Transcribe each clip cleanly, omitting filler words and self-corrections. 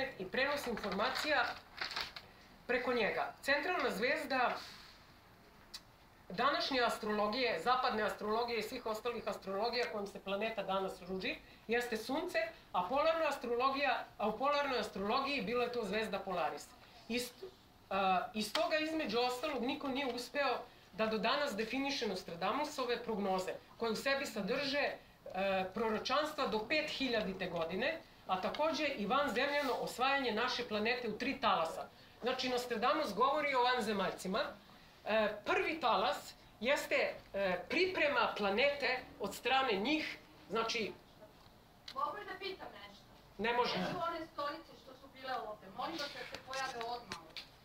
internet i prenos informacija preko njega. Centralna zvezda današnje astrologije, zapadne astrologije i svih ostalih astrologija kojom se planeta danas ruži, jeste Sunce, a u polarnoj astrologiji bila je to zvezda Polaris. Iz toga, između ostalog, niko nije uspeo da do danas definiše Nostradamusove prognoze, koje u sebi sadrže proročanstva do 5000. godine, a takođe i vanzemljano osvajanje naše planete u 3 talasa. Znači, Nostradamus govori o vanzemaljcima. Prvi talas jeste priprema planete od strane njih, znači... Mogu li da pitam nešto? Ne može. Gde su one stolice što su bile ovde? Molim da se pojave odmah.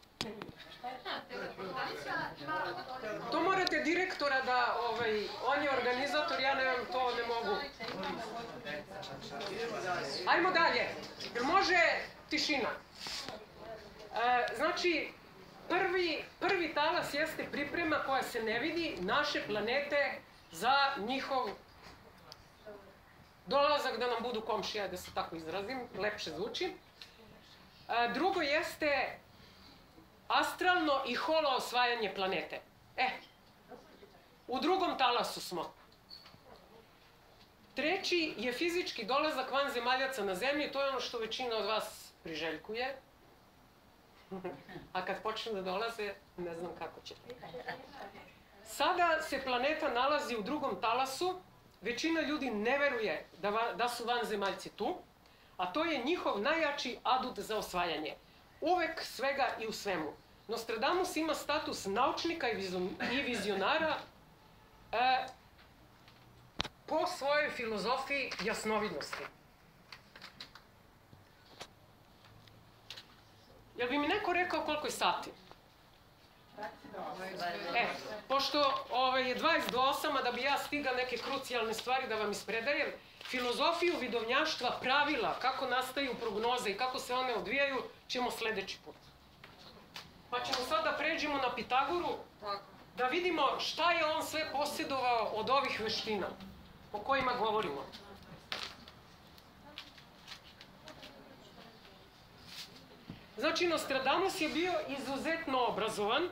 To morate direktora da, on je organizator, ja ne mogu. Ajmo dalje. Može tišina. Znači, prvi talas jeste priprema koja se ne vidi naše planete za njihov dolazak da nam budu komšija, da se tako izrazim, lepše zvuči. Drugo jeste astralno i holo osvajanje planete. U drugom talasu smo. Treći je fizički dolazak vanzemaljaca na zemlji, to je ono što većina od vas priželjkuje. A kad počnu da dolaze, ne znam kako će. Sada se planeta nalazi u drugom talasu, većina ljudi ne veruje da su vanzemaljci tu, a to je njihov najjači adut za osvajanje. Uvek, svega i u svemu. Nostradamus ima status naučnika i vizionara po svojoj filozofiji jasnovidnosti. Jel bi mi neko rekao koliko je sati? Pošto je 20 do 8, a da bi ja stigla neke krucijalne stvari da vam ispredajem, filozofiju vidovnjaštva, pravila, kako nastaju prognoze i kako se one odvijaju, ćemo sledeći put. Pa ćemo sad da pređemo na Pitagoru, da vidimo šta je on sve posjedovao od ovih veština o kojima govorimo. Znači, Nostradamus je bio izuzetno obrazovan.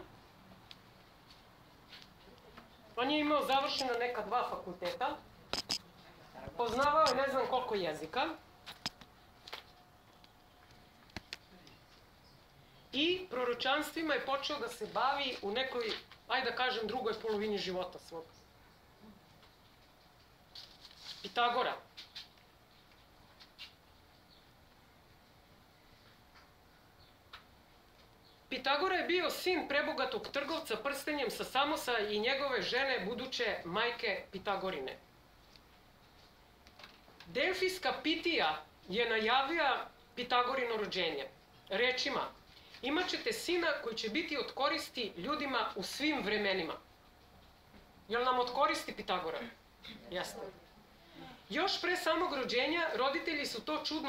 On je imao završena neka 2 fakulteta. Poznavao je ne znam koliko jezika. I proročanstvima je počeo da se bavi u nekoj, ajde da kažem, drugoj polovini života svog. Pitagora. Pitagora je bio sin prebogatog trgovca prstenjem sa Samosa i njegove žene, buduće majke Pitagorine. Delfijska Pitija je najavila Pitagorino rođenje. Rečima: imaćete sina koji će biti od koristi ljudima u svim vremenima. Jel nam od koristi Pitagora? Jasno. Još pre samog rođenja roditelji su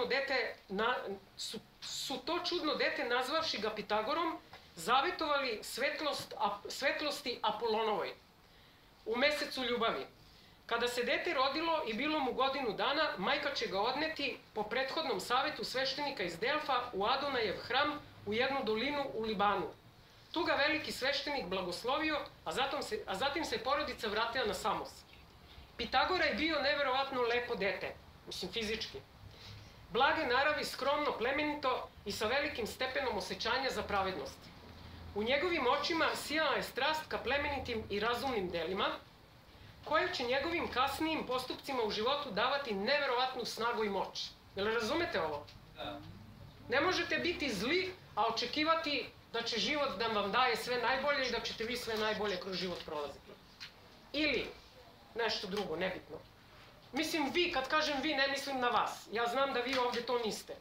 to čudno dete, nazvavši ga Pitagorom, zavetovali svetlosti Apolonovoj u mesecu ljubavi. Kada se dete rodilo i bilo mu 1 godinu dana, majka će ga odneti po prethodnom savetu sveštenika iz Delfa u Adonajev hram u jednu dolinu u Libanu. Tu ga veliki sveštenik blagoslovio, a zatim se porodica vratila na Samos. Pitagora je bio neverovatno lepo dete, mislim fizički. Blage naravi, skromno, plemenito i sa velikim stepenom osjećanja za pravednost. U njegovim očima sijala je strast ka plemenitim i razumnim delima, koja će njegovim kasnijim postupcima u životu davati neverovatnu snagu i moć. Jel razumete ovo? Da. Ne možete biti zli, a očekivati da će život da vam daje sve najbolje i da ćete vi sve najbolje kroz život prolaziti. Ili nešto drugo, nebitno. Mislim vi, kad kažem vi, ne mislim na vas. Ja znam da vi ovde to niste.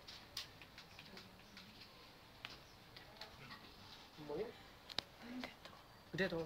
Molim? Gde je to?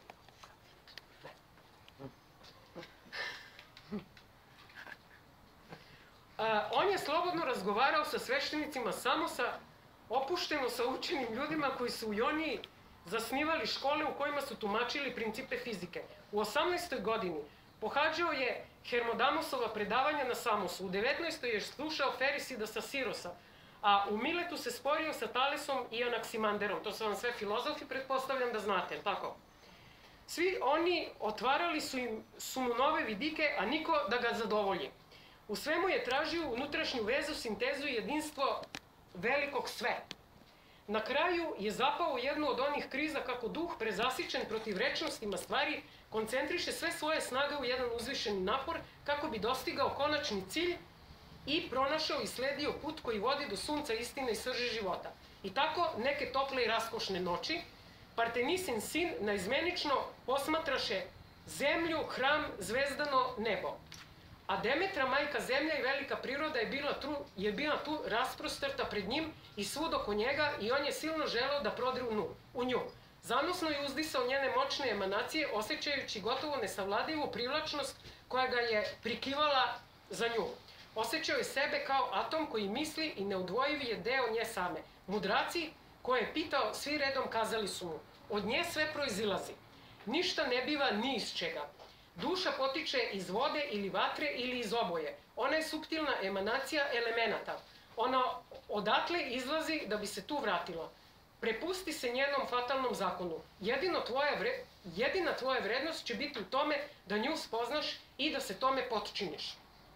On je slobodno razgovarao sa sveštenicima Samosa, opušteno sa učenim ljudima koji su u Joniji zasnivali škole u kojima su tumačili principe fizike. U 18. godini pohađao je Hermodamusova predavanja na Samosu, u 19. je slušao Ferisida sa Sirosa, a u Miletu se sporio sa Talesom i Anaksimanderom. To su vam sve filozofi, pretpostavljam da znate, tako? Svi oni otvarali su mu nove vidike, a niko da ga zadovolji. U svemu je tražio unutrašnju vezu, sintezu i jedinstvo velikog sve. Na kraju je zapao u jednu od onih kriza kako duh, prezasićen protiv rečnostima stvari, koncentriše sve svoje snage u jedan uzvišeni napor kako bi dostigao konačni cilj i pronašao i sledio put koji vodi do sunca istine i srži života. I tako neke tople i raskošne noći Partenisin sin naizmenično posmatraše zemlju, hram, zvezdano nebo. A Demetra, majka zemlja i velika priroda je bila tu rasprostrta pred njim i svud oko njega i on je silno želeo da prodre u nju. Zanosno je uzdisao njene moćne emanacije, osjećajući gotovo nesavladivu privlačnost koja ga je prikivala za nju. Osjećao je sebe kao atom koji misli i neodvojivi je deo nje same. Mudraci koje je pitao svi redom kazali su mu, od nje sve proizilazi. Ništa ne biva ni iz čega. Duša potiče iz vode ili vatre ili iz oboje. Ona je suptilna emanacija elemenata. Ona odatle izlazi da bi se tu vratila. Prepusti se njenom fatalnom zakonu. Jedina tvoja vrednost će biti u tome da nju spoznaš i da se tome potčiniš.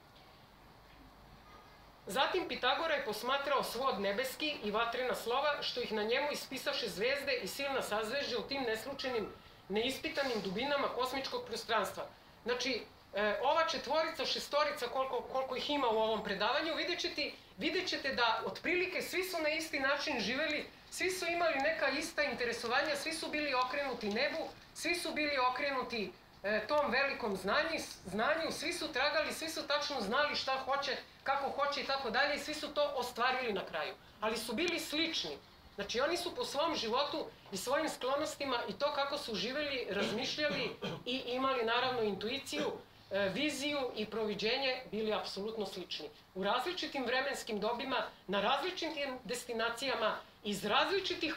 Zatim Pitagora je posmatrao svod nebeski i vatrena slova, što ih na njemu ispisaše zvezde i silna sazvežđa u tim neslučajnim, neispitanim dubinama kosmičkog prostranstva. Znači, ova četvorica, šestorica, koliko ih ima u ovom predavanju, vidjet ćete da otprilike svi su na isti način živeli, svi su imali neka ista interesovanja, svi su bili okrenuti nebu, svi su bili okrenuti tom velikom znanju, svi su tragali, svi su tačno znali šta hoće, kako hoće i tako dalje i svi su to ostvarili na kraju. Ali su bili slični. Znači oni su po svom životu i svojim sklonostima i to kako su živeli, razmišljali i imali naravno intuiciju, viziju i proviđenje bili apsolutno slični. U različitim vremenskim dobima, na različitim destinacijama, iz različitih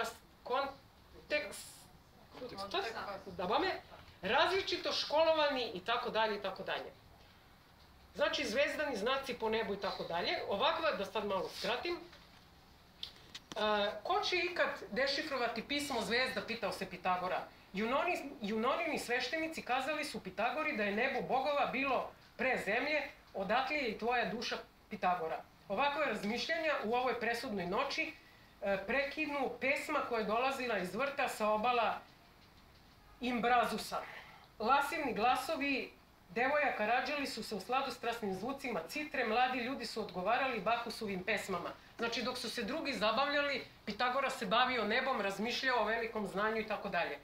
različito školovani i tako dalje i tako dalje. Znači zvezdani znaci po nebu i tako dalje. Ovakva, da sad malo skratim. Ko će ikad dešifrovati pismo zvezda, pitao se Pitagora. Junonini sveštenici kazali su Pitagori da je nebo bogova bilo pre zemlje, odatle je i tvoja duša Pitagora. Ovakve razmišljanja u ovoj presudnoj noći prekidnu pesma koja je dolazila iz vrta sa obala Imbrazusa. Lasivni glasovi devojaka rađali su se u sladostrasnim zvucima citre, mladi ljudi su odgovarali Bahusovim pesmama. Znači, dok su se drugi zabavljali, Pitagora se bavio nebom, razmišljao o velikom znanju i tako dalje.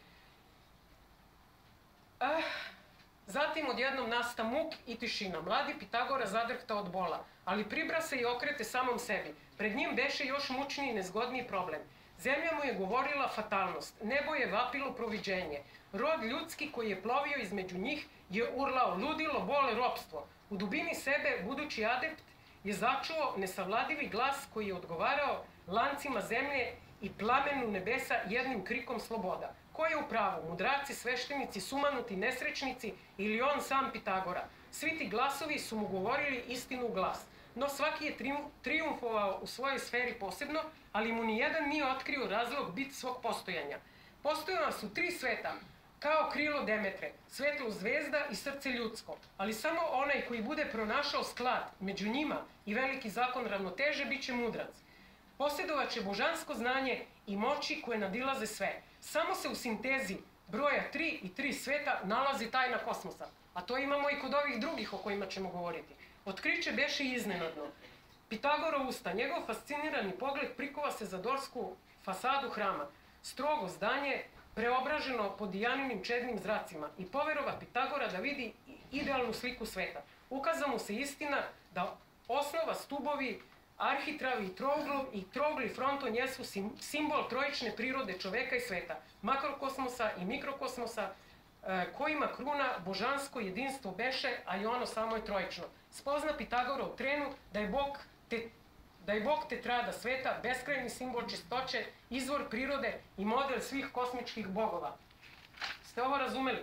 Zatim odjednom nasta muk i tišina. Mladi Pitagora zadrhta od bola, ali pribra se i okrete samom sebi. Pred njim beše još mučniji i nezgodniji problem. Zemlja mu je govorila fatalnost, nebo je vapilo proviđenje. Rod ljudski koji je plovio između njih je urlao ludilo, bole, ropstvo. U dubini sebe, budući adept, je začuo nesavladivi glas koji je odgovarao lancima zemlje i plamenu nebesa jednim krikom sloboda. Ko je u pravu? Mudraci, sveštenici, sumanuti, nesrećnici ili on sam Pitagora? Svi ti glasovi su mu govorili istinu u glas. No svaki je trijumfovao u svojoj sferi posebno, ali mu nijedan nije otkrio razlog bit svog postojanja. Postojala su tri sveta, kao krilo Demetre, svetlo zvezda i srce ljudsko, ali samo onaj koji bude pronašao sklad među njima i veliki zakon ravnoteže bit će mudrac. Posjedovaće božansko znanje i moći koje nadilaze sve. Samo se u sintezi broja 3 i 3 sveta nalazi tajna kosmosa, a to imamo i kod ovih drugih o kojima ćemo govoriti. Otkriće beše iznenadno. Pitagorov usta, njegov fascinirani pogled prikova se za dorsku fasadu hrama. Strogo zdanje, preobraženo pod Dijaninim čednim zracima i poverova Pitagora da vidi idealnu sliku sveta. Ukaza mu se istina da osnova, stubovi, arhitravi i trougli fronton jesu simbol trojične prirode čoveka i sveta, makrokosmosa i mikrokosmosa, kojima kruna božansko jedinstvo beše, a i ono samo je trojično. Spozna Pitagora u trenu da je Bog tetrada sveta, beskrajni simbol čistoće, izvor prirode i model svih kosmičkih bogova. Ste ovo razumeli?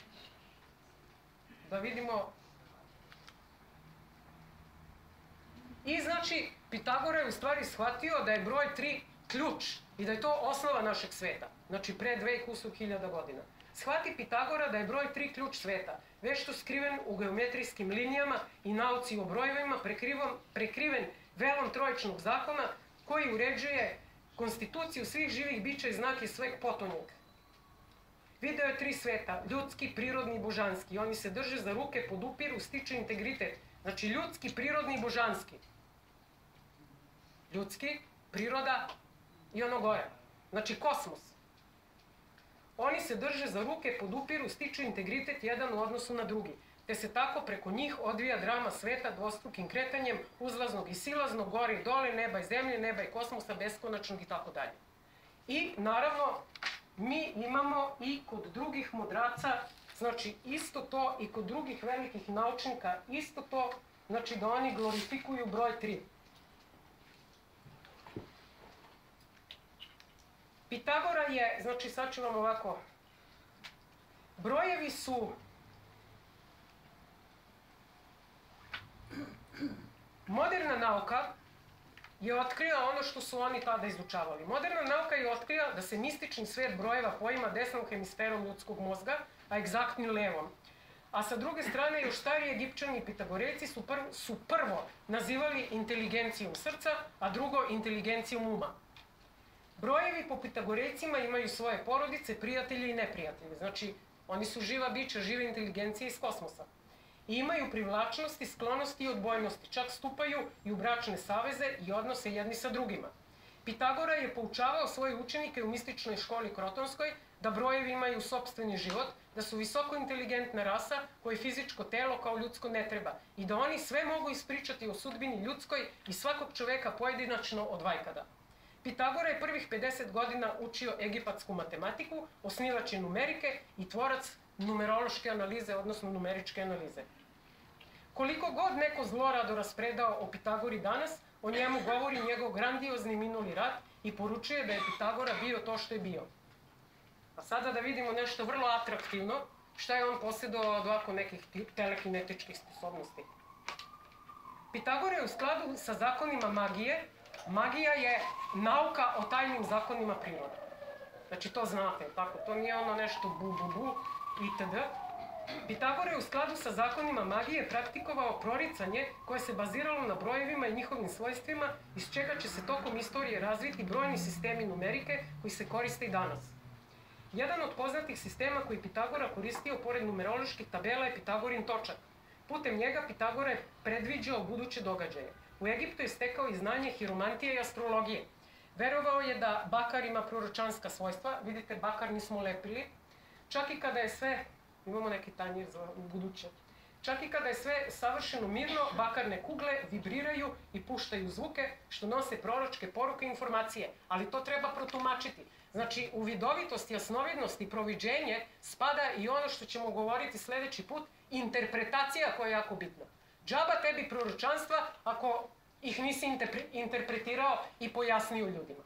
Da vidimo I znači, Pitagora je u stvari shvatio da je broj 3 ključ i da je to osnova našeg sveta. Znači, pre 2.500 godina. Shvati Pitagora da je broj 3 ključ sveta, vešto skriven u geometrijskim linijama i nauci o brojevima, prekriven velom trojičnog zakona, koji uređuje konstituciju svih živih bića i znak je sveg potonjaka. Video je 3 sveta, ljudski, prirodni i božanski. Oni se drže za ruke, podupiru, stiče integritet. Znači, ljudski, prirodni i božanski. Ljudski, priroda i ono gore. Znači, kosmos. Oni se drže za ruke, podupiru, stiču integritet jedan u odnosu na drugi. Te se tako preko njih odvija drama sveta dvostrukim kretanjem, uzlaznog i silaznog, gore i dole, neba i zemlje, neba i kosmosa, beskonačnog i tako dalje. I, naravno, mi imamo i kod drugih mudraca, znači isto to i kod drugih velikih naučnika, isto to, znači da oni glorifikuju broj 3. Pitagora je, znači sad ću vam ovako, brojevi su moderna nauka je otkrila ono što su oni tada izučavali. Moderna nauka je otkrila da se mistični svet brojeva poima desnom hemisferom ljudskog mozga, a egzaktni levom. A sa druge strane, još stari Egipćani i Pitagorejci su prvo nazivali inteligencijom srca, a drugo inteligencijom uma. Brojevi po Pitagorejcima imaju svoje porodice, prijatelje i neprijatelje. Znači, oni su živa bića, žive inteligencije iz kosmosa. I imaju privlačnosti, sklonosti i odbojnosti, čak stupaju i u bračne saveze i odnose jedni sa drugima. Pitagora je poučavao svoje učenike u mističnoj školi Krotonskoj da brojevi imaju sopstveni život, da su visoko inteligentna rasa koje fizičko telo kao ljudsko ne treba i da oni sve mogu ispričati o sudbini ljudskoj i svakog čoveka pojedinačno od vajkada. Pitagora je prvih 50 godina učio egipatsku matematiku, osnivač je numerike i tvorac numerološke analize, odnosno numeričke analize. Koliko god neko zlorado raspredao o Pitagori danas, o njemu govori njegov grandiozni minuli rad i poručuje da je Pitagora bio to što je bio. A sada da vidimo nešto vrlo atraktivno, šta je on posjedovao od ovako nekih telekinetičkih sposobnosti. Pitagora je u skladu sa zakonima magije. Magija je nauka o tajnim zakonima prirode. Znači, to znate, tako? To nije ono nešto bu itd. Pitagora je u skladu sa zakonima magije praktikovao proricanje koje se baziralo na brojevima i njihovim svojstvima, iz čega će se tokom istorije razviti brojni sistemi numerike koji se koriste i danas. Jedan od poznatih sistema koji Pitagora koristio pored numeroloških tabela je Pitagorin točak. Putem njega Pitagora je predviđao buduće događaje. U Egiptu je stekao i znanje hiromantije i astrologije. Verovao je da bakar ima proročanska svojstva. Vidite, bakar nismo lepili. Čak i kada je sve, imamo neki tanjir za buduće, čak i kada je sve savršeno mirno, bakarne kugle vibriraju i puštaju zvuke što nose proročke poruke i informacije. Ali to treba protumačiti. Znači, u vidovitost, jasnovidnost i proviđenje spada i ono što ćemo govoriti sljedeći put, interpretacija koja je jako bitna. Džaba tebi proročanstva ako ih nisi interpretirao i pojasnio ljudima.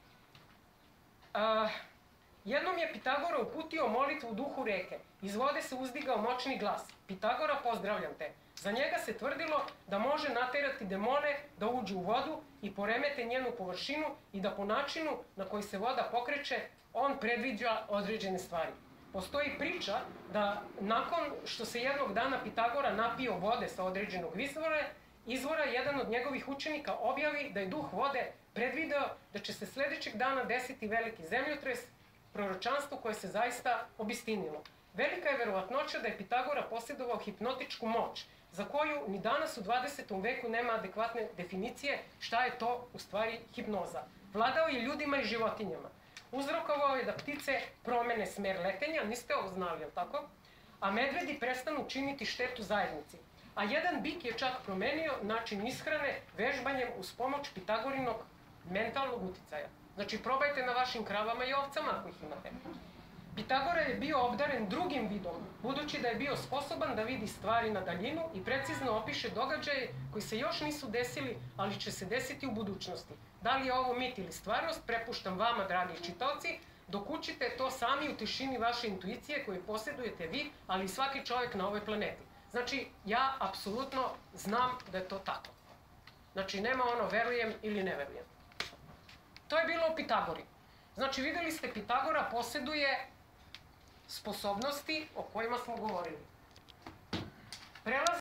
Jednom je Pitagora uputio molitvu u duhu reke. Iz vode se uzdigao moćni glas. Pitagora, pozdravljam te. Za njega se tvrdilo da može naterati demone da uđu u vodu i poremete njenu površinu i da po načinu na koji se voda pokreće, on predviđa određene stvari. Postoji priča da nakon što se jednog dana Pitagora napio vode sa određenog izvora, jedan od njegovih učenika objavi da je duh vode predvideo da će se sljedećeg dana desiti veliki zemljotres, proročanstvo koje se zaista obistinilo. Velika je verovatnoća da je Pitagora posjedovao hipnotičku moć, za koju ni danas u 20. veku nema adekvatne definicije šta je to u stvari hipnoza. Vladao je ljudima i životinjama. Uzrokovao je da ptice promene smer letenja, niste ovo znali, jel tako? A medvedi prestanu činiti štetu zajednici. A jedan bik je čak promenio način ishrane vežbanjem uz pomoć Pitagorinog mentalnog uticaja. Znači, probajte na vašim kravama i ovcama ako ih imate. Pitagora je bio obdaren drugim vidom, budući da je bio sposoban da vidi stvari na daljinu i precizno opiše događaje koji se još nisu desili, ali će se desiti u budućnosti. Da li je ovo mit ili stvarnost, prepuštam vama, dragi čitaoci, dok učite to sami u tišini vaše intuicije koju posjedujete vi, ali i svaki čovjek na ovoj planeti. Znači, ja apsolutno znam da je to tako. Znači, nema ono verujem ili ne verujem. To je bilo o Pitagori. Znači, videli ste, Pitagora poseduje sposobnosti o kojima smo govorili.